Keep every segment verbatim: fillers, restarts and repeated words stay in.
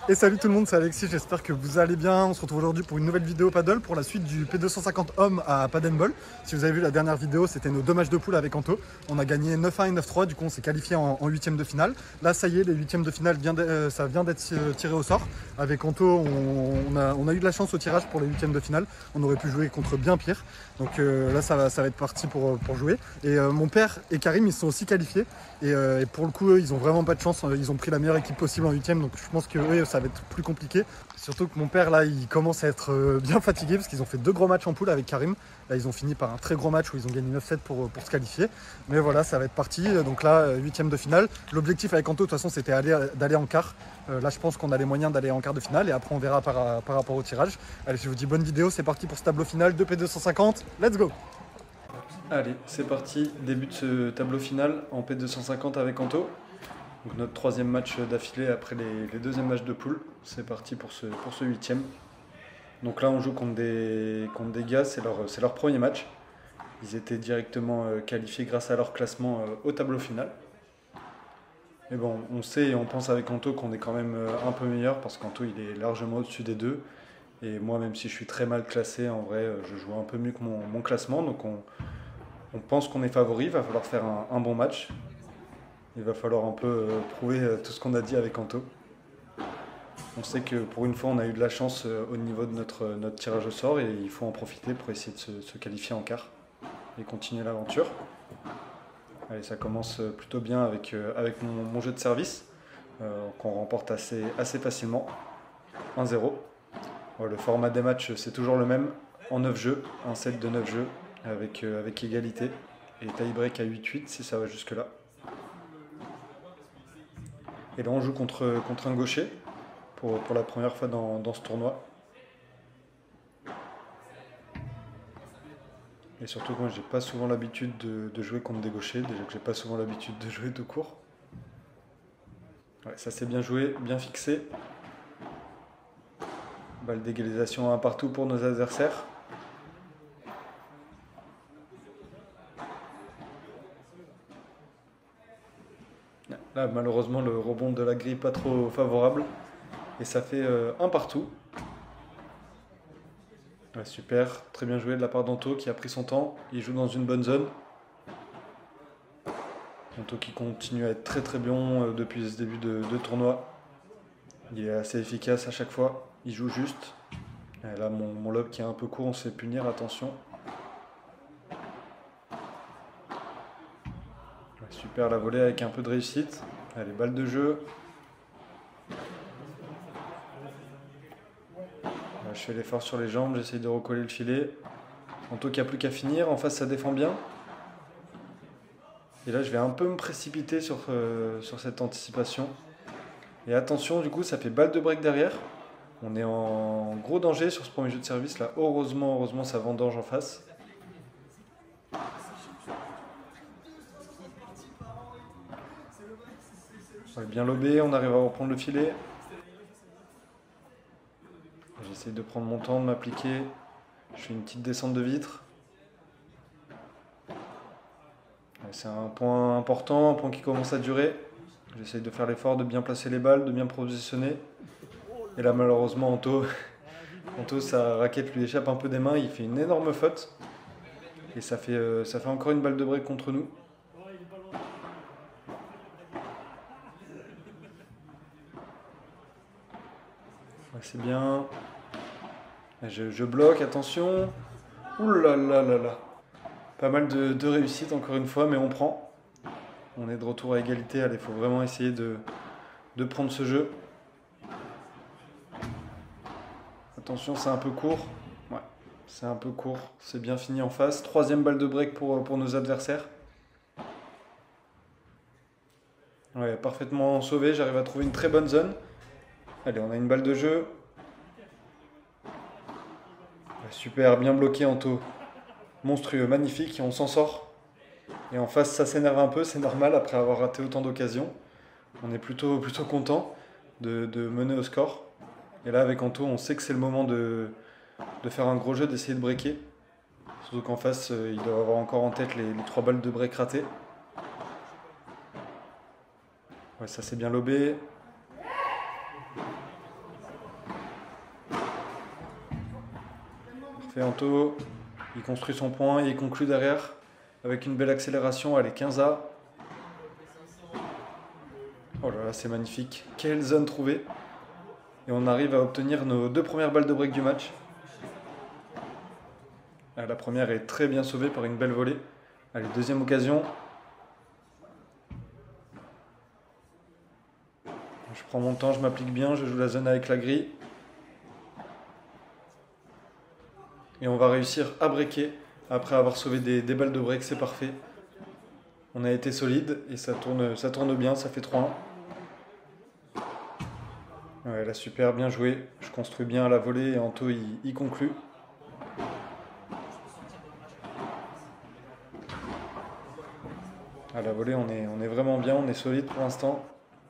Et salut tout le monde, c'est Alexis, j'espère que vous allez bien. On se retrouve aujourd'hui pour une nouvelle vidéo paddle pour la suite du P deux cent cinquante hommes à Paddle. Si vous avez vu la dernière vidéo, c'était nos deux matchs de poule avec Anto. On a gagné neuf un et neuf trois, du coup on s'est qualifié en, en huitième de finale. Là ça y est, les huitièmes de finale, vient de, euh, ça vient d'être tiré au sort. Avec Anto, on, on, a, on a eu de la chance au tirage pour les huitièmes de finale. On aurait pu jouer contre bien pire. Donc euh, là ça va, ça va être parti pour, pour jouer. Et euh, mon père et Karim, ils sont aussi qualifiés. Et, euh, et pour le coup, eux, ils ont vraiment pas de chance. Ils ont pris la meilleure équipe possible en huitième. Donc je pense que eux, ça va être plus compliqué. Surtout que mon père là il commence à être bien fatigué parce qu'ils ont fait deux gros matchs en poule avec Karim. Là ils ont fini par un très gros match où ils ont gagné neuf sept pour, pour se qualifier. Mais voilà, ça va être parti. Donc là, huitième de finale. L'objectif avec Anto de toute façon c'était d'aller en quart. Euh, là je pense qu'on a les moyens d'aller en quart de finale et après on verra par, par rapport au tirage. Allez, je vous dis bonne vidéo, c'est parti pour ce tableau final de P deux cent cinquante. Let's go! Allez, c'est parti, début de ce tableau final en P deux cent cinquante avec Anto. Donc notre troisième match d'affilée après les, les deuxièmes matchs de poule. C'est parti pour ce, pour ce huitième. Donc là on joue contre des, contre des gars, c'est leur, c'est leur premier match. Ils étaient directement euh, qualifiés grâce à leur classement euh, au tableau final. Mais bon, on sait et on pense avec Anto qu'on est quand même euh, un peu meilleur parce qu'Anto il est largement au-dessus des deux. Et moi, même si je suis très mal classé, en vrai, je joue un peu mieux que mon, mon classement. Donc on, on pense qu'on est favori, il va falloir faire un, un bon match. Il va falloir un peu euh, prouver euh, tout ce qu'on a dit avec Anto. On sait que pour une fois, on a eu de la chance euh, au niveau de notre, notre tirage au sort et il faut en profiter pour essayer de se, se qualifier en quart et continuer l'aventure. Allez, ça commence plutôt bien avec, euh, avec mon, mon jeu de service euh, qu'on remporte assez, assez facilement. un zéro. Ouais, le format des matchs, c'est toujours le même, en neuf jeux, un set de neuf jeux avec, euh, avec égalité et tie-break à huit huit si ça va jusque là. Et là on joue contre, contre un gaucher pour, pour la première fois dans, dans ce tournoi. Et surtout que moi j'ai pas souvent l'habitude de, de jouer contre des gauchers, déjà que j'ai pas souvent l'habitude de jouer tout court. Ouais, ça c'est bien joué, bien fixé. Balle d'égalisation un partout pour nos adversaires. Là, malheureusement, le rebond de la grille pas trop favorable. Et ça fait euh, un partout. Ouais, super, très bien joué de la part d'Anto qui a pris son temps. Il joue dans une bonne zone. Anto qui continue à être très très bon euh, depuis ce début de, de tournoi. Il est assez efficace à chaque fois. Il joue juste. Et là, mon, mon lob qui est un peu court, on se fait punir, attention. Ouais, super la volée avec un peu de réussite. Allez, balle de jeu. Je fais l'effort sur les jambes, j'essaye de recoller le filet. Anto qui n'a plus qu'à finir, en face ça défend bien. Et là je vais un peu me précipiter sur, euh, sur cette anticipation. Et attention, du coup ça fait balle de break derrière. On est en gros danger sur ce premier jeu de service là. Heureusement, heureusement ça vendange en face. On est bien lobé, on arrive à reprendre le filet. J'essaye de prendre mon temps, de m'appliquer. Je fais une petite descente de vitre. C'est un point important, un point qui commence à durer. J'essaye de faire l'effort de bien placer les balles, de bien positionner. Et là malheureusement Anto, Anto sa raquette lui échappe un peu des mains, il fait une énorme faute. Et ça fait, euh, ça fait encore une balle de break contre nous. Ouais, c'est bien. Je, je bloque, attention. Ouh là là là là. Pas mal de, de réussite encore une fois, mais on prend. On est de retour à égalité. Allez, il faut vraiment essayer de, de prendre ce jeu. Attention, c'est un peu court. Ouais, c'est un peu court. C'est bien fini en face. Troisième balle de break pour, pour nos adversaires. Ouais, parfaitement sauvé. J'arrive à trouver une très bonne zone. Allez, on a une balle de jeu. Ouais, super, bien bloqué Anto. Monstrueux, magnifique, on s'en sort. Et en face, ça s'énerve un peu, c'est normal après avoir raté autant d'occasions. On est plutôt, plutôt content de, de mener au score. Et là, avec Anto, on sait que c'est le moment de, de faire un gros jeu, d'essayer de breaker. Surtout qu'en face, euh, il doit avoir encore en tête les, les trois balles de break ratées. Ouais, ça c'est bien lobé. Parfait, Anto. Il construit son point et il conclut derrière avec une belle accélération. Allez, quinze A. Oh là là, c'est magnifique. Quelle zone trouvée. Et on arrive à obtenir nos deux premières balles de break du match. La première est très bien sauvée par une belle volée. Allez, deuxième occasion. Je prends mon temps, je m'applique bien, je joue la zone avec la grille. Et on va réussir à breaker. Après avoir sauvé des, des balles de break, c'est parfait. On a été solide et ça tourne, ça tourne bien, ça fait trois un. Ouais, là, super, bien joué. Je construis bien à la volée et Anto, il, il conclut. À la volée, on est, on est vraiment bien, on est solide pour l'instant.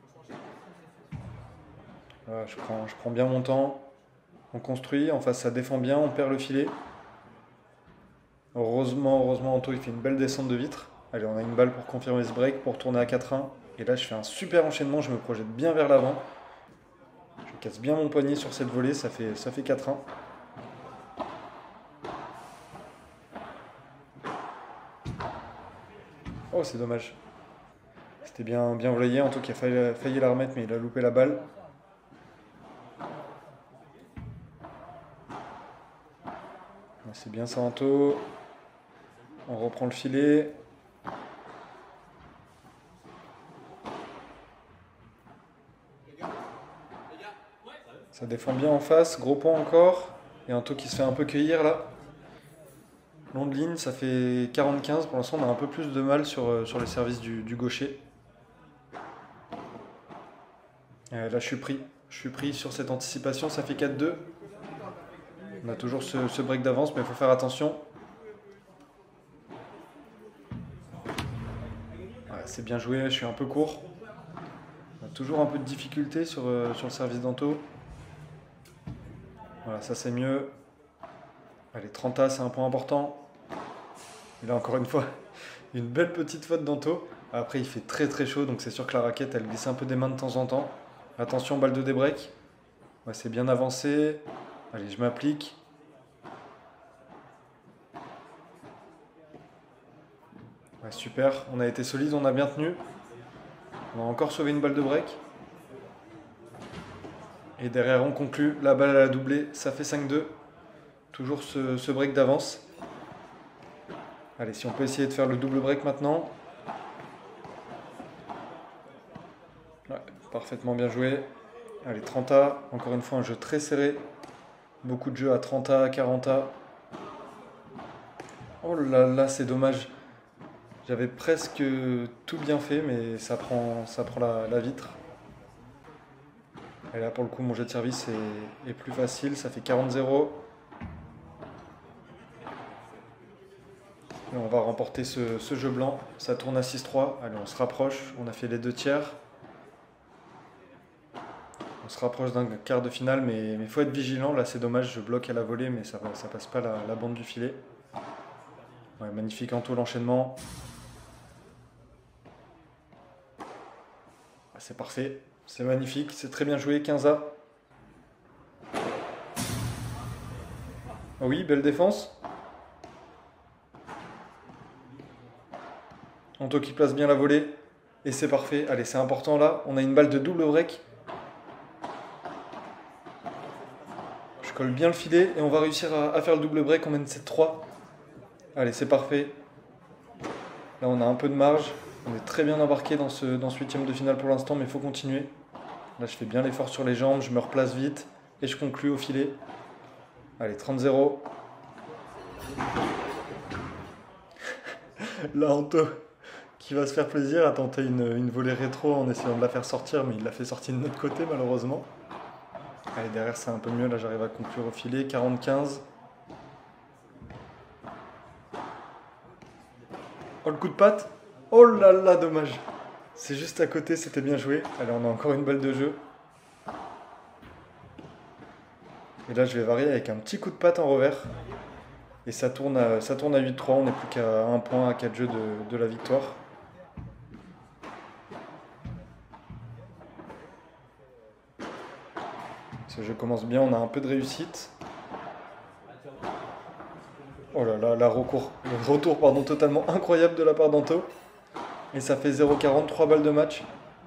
Voilà, je prends, je prends bien mon temps. On construit, en face ça défend bien, on perd le filet. Heureusement, heureusement, Anto il fait une belle descente de vitre. Allez, on a une balle pour confirmer ce break, pour tourner à quatre un. Et là, je fais un super enchaînement, je me projette bien vers l'avant. Je casse bien mon poignet sur cette volée, ça fait, ça fait quatre un. Oh, c'est dommage. C'était bien, bien voyé, Anto qui a failli, failli la remettre, mais il a loupé la balle. C'est bien ça, Anto. On reprend le filet. Ça défend bien en face. Gros point encore. Et Anto qui se fait un peu cueillir là. Long de ligne, ça fait quarante quinze. Pour l'instant, on a un peu plus de mal sur, sur les services du, du gaucher. Et là, je suis pris. Je suis pris sur cette anticipation. Ça fait quatre deux. On a toujours ce, ce break d'avance, mais il faut faire attention. Ouais, c'est bien joué, je suis un peu court. On a toujours un peu de difficulté sur, euh, sur le service d'Anto. Voilà, ça c'est mieux. Allez, trente A, c'est un point important. Et là, encore une fois, une belle petite faute d'Anto. Après, il fait très très chaud, donc c'est sûr que la raquette, elle glisse un peu des mains de temps en temps. Attention, balle de débreak. Ouais, c'est bien avancé. Allez, je m'applique. Ouais, super, on a été solide, on a bien tenu. On a encore sauvé une balle de break. Et derrière, on conclut. La balle, elle a doublé, ça fait cinq deux. Toujours ce, ce break d'avance. Allez, si on peut essayer de faire le double break maintenant. Ouais, parfaitement bien joué. Allez, trente A. Encore une fois, un jeu très serré. Beaucoup de jeux à trente A, quarante A. Oh là là, c'est dommage. J'avais presque tout bien fait, mais ça prend, ça prend la, la vitre. Et là, pour le coup, mon jet de service est, est plus facile. Ça fait quarante zéro. Et on va remporter ce, ce jeu blanc. Ça tourne à six trois. Allez, on se rapproche. On a fait les deux tiers. On se rapproche d'un quart de finale, mais il faut être vigilant. Là, c'est dommage, je bloque à la volée, mais ça ne passe pas la, la bande du filet. Ouais, magnifique Anto, l'enchaînement. Ah, c'est parfait, c'est magnifique, c'est très bien joué, quinze A. Ah oui, belle défense. Anto qui place bien la volée. Et c'est parfait. Allez, c'est important là. On a une balle de double break. Je colle bien le filet et on va réussir à, à faire le double break. On mène sept trois. Allez, c'est parfait. Là, on a un peu de marge. On est très bien embarqué dans ce, dans ce huitième de finale pour l'instant, mais il faut continuer. Là, je fais bien l'effort sur les jambes. Je me replace vite et je conclue au filet. Allez, trente zéro. Là, Anto qui va se faire plaisir à tenter une, une volée rétro en essayant de la faire sortir, mais il l'a fait sortir de notre côté malheureusement. Allez, derrière c'est un peu mieux, là j'arrive à conclure au filet, quarante quinze. Oh le coup de patte. Oh là là, dommage. C'est juste à côté, c'était bien joué. Allez, on a encore une balle de jeu. Et là je vais varier avec un petit coup de patte en revers. Et ça tourne à, ça tourne à huit trois, on n'est plus qu'à un point à quatre jeux de, de la victoire. Ce jeu commence bien, on a un peu de réussite. Oh là là, la recours, le retour pardon, totalement incroyable de la part d'Anto. Et ça fait zéro quarante, trois balles de match.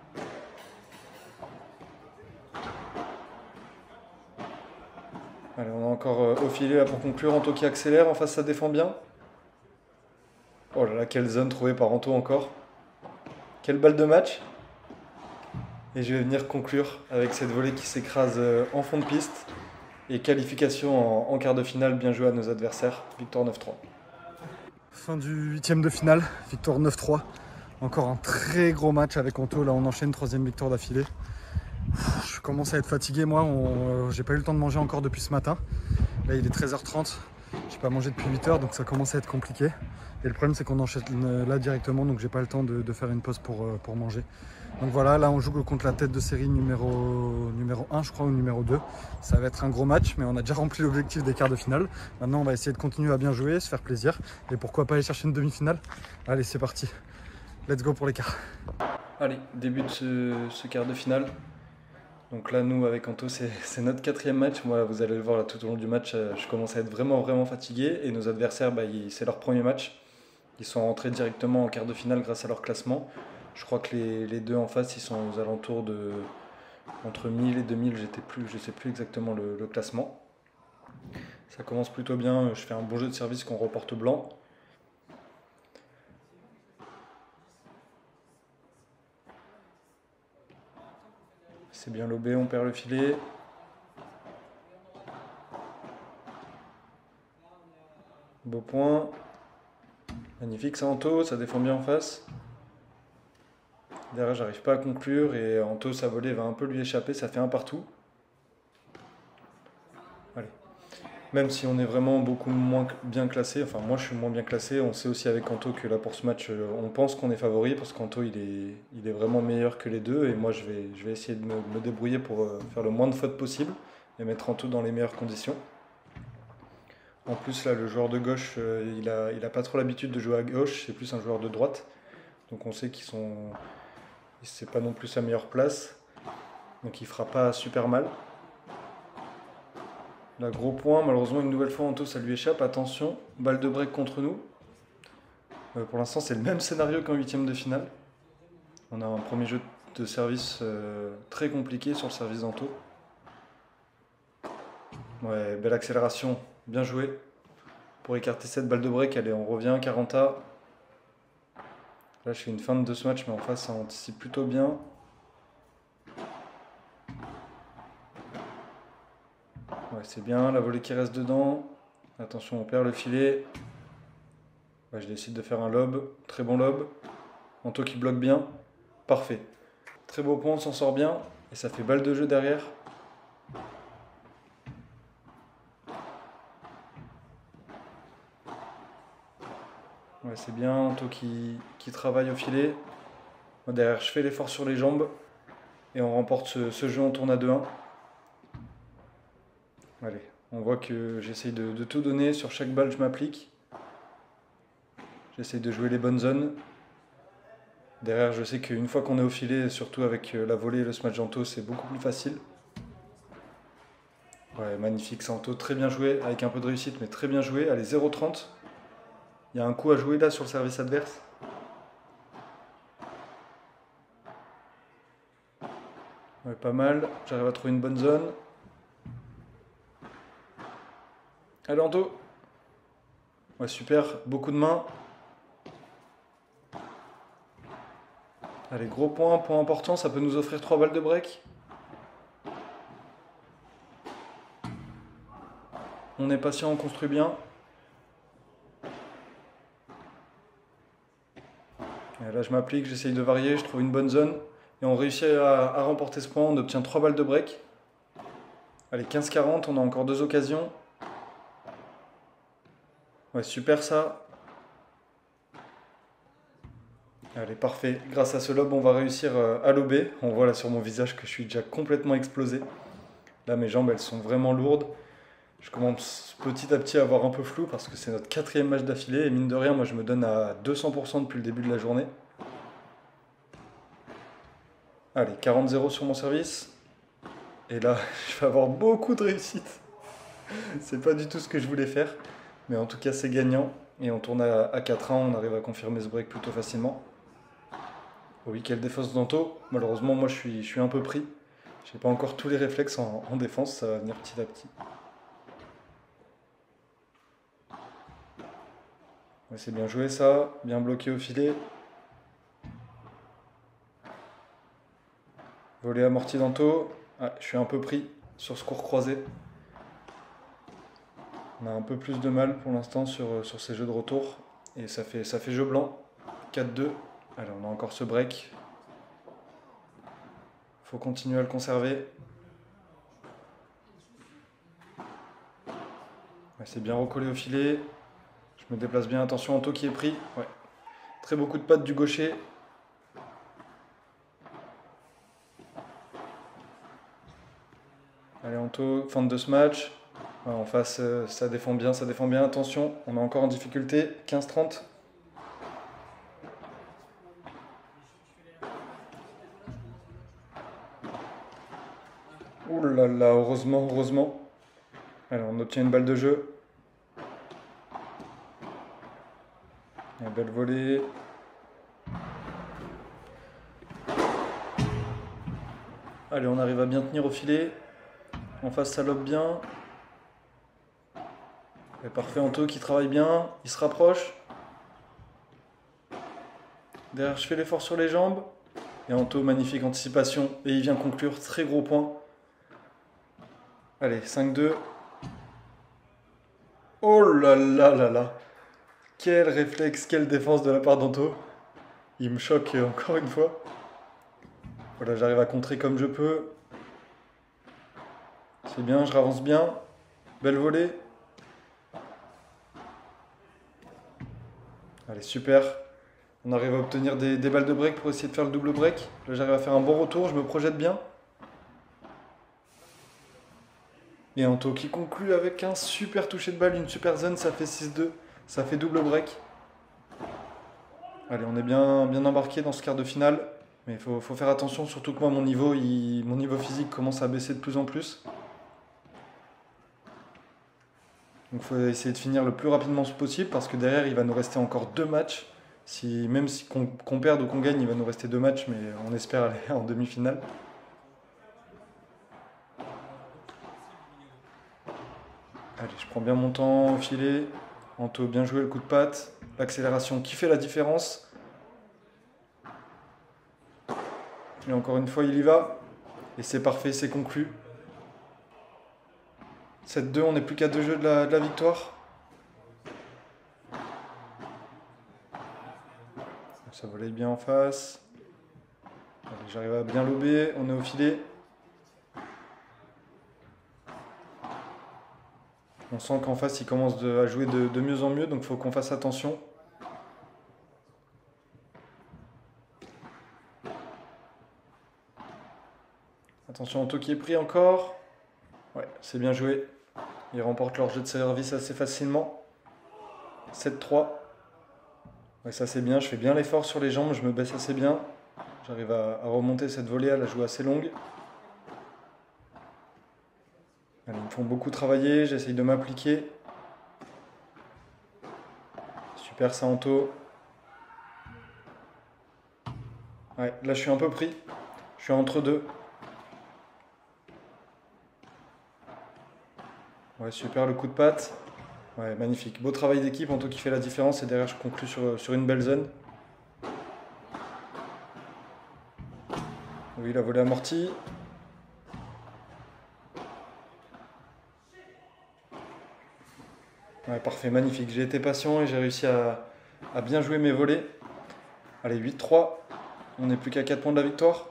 Allez, on a encore euh, au filet là pour conclure. Anto qui accélère, en face ça défend bien. Oh là là, quelle zone trouvée par Anto encore. Quelle balle de match. Et je vais venir conclure avec cette volée qui s'écrase euh, en fond de piste. Et qualification en, en quart de finale, bien joué à nos adversaires. Victoire neuf trois. Fin du huitième de finale, victoire neuf trois. Encore un très gros match avec Anto. Là, on enchaîne troisième victoire d'affilée. Je commence à être fatigué, moi. On... Euh, j'ai pas eu le temps de manger encore depuis ce matin. Là, il est treize heures trente. J'ai pas mangé depuis huit heures, donc ça commence à être compliqué. Et le problème, c'est qu'on enchaîne là directement, donc j'ai pas le temps de, de faire une pause pour, euh, pour manger. Donc voilà, là, on joue contre la tête de série numéro, numéro un, je crois, ou numéro deux. Ça va être un gros match, mais on a déjà rempli l'objectif des quarts de finale. Maintenant, on va essayer de continuer à bien jouer, se faire plaisir. Et pourquoi pas aller chercher une demi-finale. Allez, c'est parti. Let's go pour les quarts. Allez, début de ce, ce quart de finale. Donc là, nous, avec Anto, c'est notre quatrième match. Moi, vous allez le voir là, tout au long du match, je commence à être vraiment, vraiment fatigué. Et nos adversaires, bah, c'est leur premier match. Ils sont rentrés directement en quart de finale grâce à leur classement. Je crois que les, les deux en face, ils sont aux alentours de entre mille et deux mille, j'étais plus, je ne sais plus exactement le, le classement. Ça commence plutôt bien, je fais un bon jeu de service qu'on reporte blanc. C'est bien lobé, on perd le filet. Beau point. Magnifique, ça Anto, ça défend bien en face. Derrière, j'arrive pas à conclure et Anto, sa volée va un peu lui échapper, ça fait un partout. Allez. Même si on est vraiment beaucoup moins bien classé, enfin moi je suis moins bien classé, on sait aussi avec Anto que là pour ce match, on pense qu'on est favori parce qu'Anto il est, il est vraiment meilleur que les deux et moi je vais, je vais essayer de me, me débrouiller pour faire le moins de fautes possible et mettre Anto dans les meilleures conditions. En plus là le joueur de gauche, il a, il a pas trop l'habitude de jouer à gauche, c'est plus un joueur de droite. Donc on sait qu'ils sont... c'est pas non plus sa meilleure place, donc il fera pas super mal. Là, gros point, malheureusement une nouvelle fois Anto ça lui échappe, attention, balle de break contre nous. Euh, pour l'instant c'est le même scénario qu'en huitième de finale. On a un premier jeu de service euh, très compliqué sur le service d'Anto. Ouais, belle accélération, bien joué. Pour écarter cette balle de break, allez on revient, quarante A. Là je fais une feinte de ce match mais en face ça anticipe plutôt bien. Ouais, c'est bien, la volée qui reste dedans. Attention, on perd le filet. Ouais, je décide de faire un lob, très bon lob. Anto qui bloque bien, parfait. Très beau point, on s'en sort bien. Et ça fait balle de jeu derrière. Ouais, c'est bien, Anto qui, qui travaille au filet. Moi, derrière, je fais l'effort sur les jambes. Et on remporte ce, ce jeu, on tourne à deux un. Allez, on voit que j'essaye de, de tout donner. Sur chaque balle, je m'applique. J'essaye de jouer les bonnes zones. Derrière, je sais qu'une fois qu'on est au filet, surtout avec la volée et le smash d'Anto, c'est beaucoup plus facile. Ouais, magnifique, Anto, très bien joué, avec un peu de réussite, mais très bien joué. Allez, zéro trente. Il y a un coup à jouer là sur le service adverse. Ouais, pas mal. J'arrive à trouver une bonne zone. Allez, Anto. Ouais, super. Beaucoup de mains. Allez, gros point, point important. Ça peut nous offrir trois balles de break. On est patient, on construit bien. Et là, je m'applique, j'essaye de varier, je trouve une bonne zone. Et on réussit à, à remporter ce point. On obtient trois balles de break. Allez, quinze quarante, on a encore deux occasions. Ouais, super ça. Allez, parfait. Grâce à ce lob, on va réussir à lober. On voit là sur mon visage que je suis déjà complètement explosé. Là, mes jambes, elles sont vraiment lourdes. Je commence petit à petit à avoir un peu flou parce que c'est notre quatrième match d'affilée. Et mine de rien, moi, je me donne à deux cents pour cent depuis le début de la journée. Allez, quarante zéro sur mon service. Et là, je vais avoir beaucoup de réussite. C'est pas du tout ce que je voulais faire. Mais en tout cas, c'est gagnant. Et on tourne à, à quatre un, on arrive à confirmer ce break plutôt facilement. Oui, quelle défense d'Anto. Malheureusement, moi, je suis, je suis un peu pris. J'ai pas encore tous les réflexes en, en défense, ça va venir petit à petit. Ouais, c'est bien joué ça, bien bloqué au filet. Volet amorti d'Anto. Ah, je suis un peu pris sur ce court croisé. On a un peu plus de mal pour l'instant sur, sur ces jeux de retour. Et ça fait, ça fait jeu blanc. quatre deux. Allez, on a encore ce break. Faut continuer à le conserver. Ouais, c'est bien recollé au filet. Je me déplace bien. Attention, Anto qui est pris. Ouais. Très beau coup de patte du gaucher. Allez, Anto, fin de ce match. Ouais, en face, euh, ça défend bien, ça défend bien. Attention, on est encore en difficulté. quinze trente. Ouh là là, heureusement, heureusement. Allez, on obtient une balle de jeu. Une belle volée. Allez, on arrive à bien tenir au filet. En face, ça lobe bien. Et parfait, Anto qui travaille bien. Il se rapproche. Derrière, je fais l'effort sur les jambes. Et Anto, magnifique anticipation. Et il vient conclure. Très gros point. Allez, cinq deux. Oh là là là là. Quel réflexe, quelle défense de la part d'Anto. Il me choque encore une fois. Voilà, j'arrive à contrer comme je peux. C'est bien, je ravance bien. Belle volée. Allez, super. On arrive à obtenir des, des balles de break pour essayer de faire le double break. Là, j'arrive à faire un bon retour, je me projette bien. Et Anto qui conclut avec un super toucher de balle, une super zone, ça fait six deux. Ça fait double break. Allez, on est bien, bien embarqué dans ce quart de finale. Mais il faut, faut faire attention, surtout que moi, mon niveau, il, mon niveau physique commence à baisser de plus en plus. Donc il faut essayer de finir le plus rapidement possible parce que derrière, il va nous rester encore deux matchs. Si, même si qu'on qu'on perde ou qu'on gagne, il va nous rester deux matchs, mais on espère aller en demi-finale. Allez, je prends bien mon temps au filet. Anto, bien joué le coup de patte. L'accélération qui fait la différence. Et encore une fois, il y va. Et c'est parfait, c'est conclu. sept deux, on n'est plus qu'à deux jeux de la, de la victoire. Ça volait bien en face. J'arrive à bien lober, on est au filet. On sent qu'en face, il commence de, à jouer de, de mieux en mieux, donc il faut qu'on fasse attention. Attention, Anto qui est pris encore. Ouais, c'est bien joué. Ils remportent leur jeu de service assez facilement. sept trois. Ouais, ça c'est bien, je fais bien l'effort sur les jambes, je me baisse assez bien. J'arrive à, à remonter cette volée, à la jouer assez longue. Allez, ils me font beaucoup travailler, j'essaye de m'appliquer. Super ça, Anto. Ouais, là je suis un peu pris. Je suis entre deux. Ouais, super le coup de patte. Ouais, magnifique. Beau travail d'équipe, Anto qui fait la différence. Et derrière, je conclue sur, sur une belle zone. Oui, la volée amortie. Ouais, parfait, magnifique. J'ai été patient et j'ai réussi à, à bien jouer mes volées. Allez, huit trois. On n'est plus qu'à quatre points de la victoire.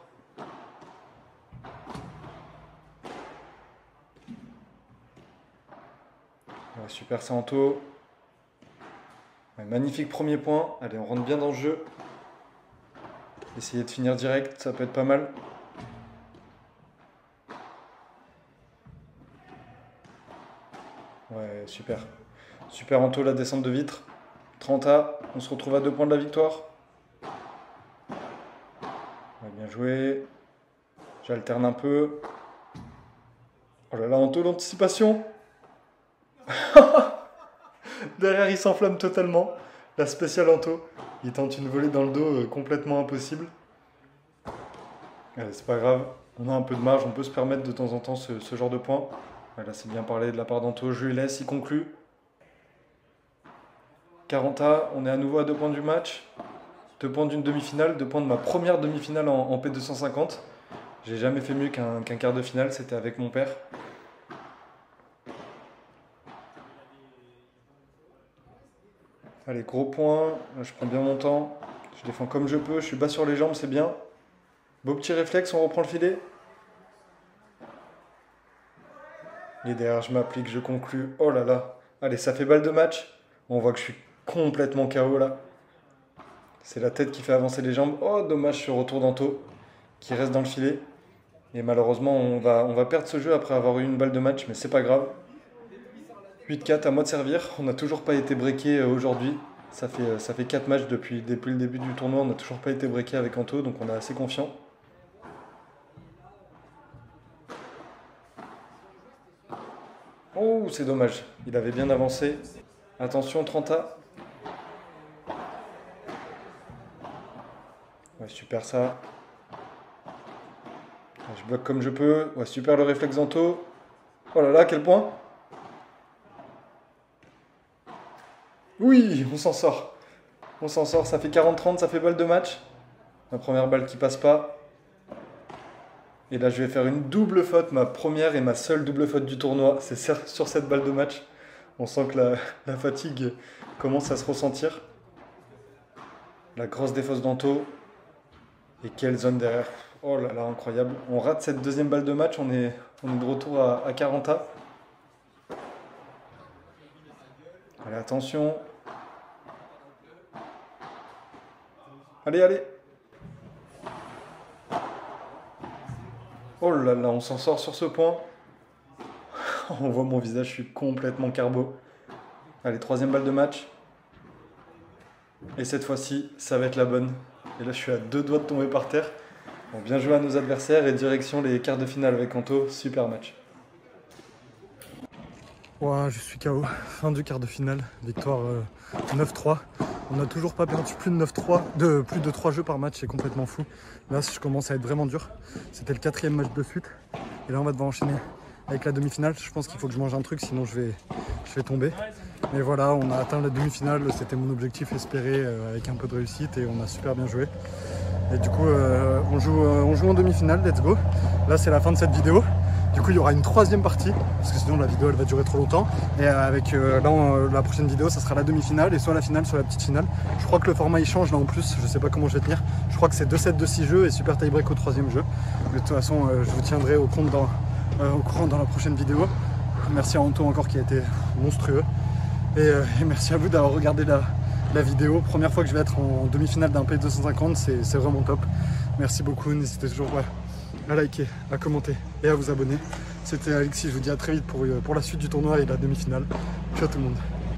Ouais, super, c'est Anto. Ouais, magnifique premier point. Allez, on rentre bien dans le jeu. Essayer de finir direct, ça peut être pas mal. Ouais, super. Super Anto, la descente de vitre. trente A, on se retrouve à deux points de la victoire. Ouais, bien joué. J'alterne un peu. Oh là là, Anto, l'anticipation. Derrière, il s'enflamme totalement. La spéciale Anto. Il tente une volée dans le dos euh, complètement impossible. Allez, c'est pas grave. On a un peu de marge. On peut se permettre de temps en temps ce, ce genre de points. Là, c'est bien parlé de la part d'Anto. Je lui laisse. Il conclut. Caranta, on est à nouveau à deux points du match. Deux points d'une demi-finale. Deux points de ma première demi-finale en, en P deux cent cinquante. J'ai jamais fait mieux qu'un qu'un quart de finale. C'était avec mon père. Allez, gros point, je prends bien mon temps, je défends comme je peux, je suis bas sur les jambes, c'est bien. Beau petit réflexe, on reprend le filet. Et derrière, je m'applique, je conclue. Oh là là, allez, ça fait balle de match. On voit que je suis complètement K O là. C'est la tête qui fait avancer les jambes. Oh, dommage ce retour d'Anto qui reste dans le filet. Et malheureusement, on va, on va perdre ce jeu après avoir eu une balle de match, mais c'est pas grave. huit quatre, à moi de servir. On n'a toujours pas été breaké aujourd'hui. Ça fait, ça fait quatre matchs depuis, depuis le début du tournoi. On n'a toujours pas été breaké avec Anto, donc on est assez confiant. Oh, c'est dommage. Il avait bien avancé. Attention, trente A. Ouais, super ça. Je bloque comme je peux. Ouais, super le réflexe d'Anto. Oh là là, quel point! Oui, on s'en sort. On s'en sort, ça fait quarante trente, ça fait balle de match. Ma première balle qui passe pas. Et là, je vais faire une double faute, ma première et ma seule double faute du tournoi. C'est sur cette balle de match. On sent que la, la fatigue commence à se ressentir. La grosse défausse d'Anto. Et quelle zone derrière. Oh là là, incroyable. On rate cette deuxième balle de match, on est, on est de retour à, à quarante A. Allez, attention. Allez, allez. Oh là là, on s'en sort sur ce point. On voit mon visage, je suis complètement carbo. Allez, troisième balle de match. Et cette fois-ci, ça va être la bonne. Et là, je suis à deux doigts de tomber par terre. Bon, bien joué à nos adversaires et direction les quarts de finale avec Anto. Super match. Ouais, je suis K O. Fin du quart de finale. Victoire euh, neuf trois. On n'a toujours pas perdu plus de neuf trois, de plus de trois jeux par match, c'est complètement fou. Là, je commence à être vraiment dur. C'était le quatrième match de suite. Et là, on va devoir enchaîner avec la demi-finale. Je pense qu'il faut que je mange un truc, sinon je vais, je vais tomber. Mais voilà, on a atteint la demi-finale. C'était mon objectif espéré euh, avec un peu de réussite et on a super bien joué. Et du coup, euh, on, joue, euh, on joue en demi-finale, let's go. Là, c'est la fin de cette vidéo. Du coup, il y aura une troisième partie, parce que sinon la vidéo elle va durer trop longtemps. Et avec euh, là, on, la prochaine vidéo, ça sera la demi-finale et soit la finale, soit la petite finale. Je crois que le format il change là en plus, je sais pas comment je vais tenir. Je crois que c'est deux sets de six jeux et super tie-break au troisième jeu. Mais de toute façon, euh, je vous tiendrai au, compte dans, euh, au courant dans la prochaine vidéo. Merci à Anto encore qui a été monstrueux. Et, euh, et merci à vous d'avoir regardé la, la vidéo. Première fois que je vais être en demi-finale d'un P deux cent cinquante, c'est vraiment top. Merci beaucoup, n'hésitez toujours pas à liker, à commenter et à vous abonner. C'était Alexis, je vous dis à très vite pour, pour la suite du tournoi et la demi-finale. Ciao tout le monde.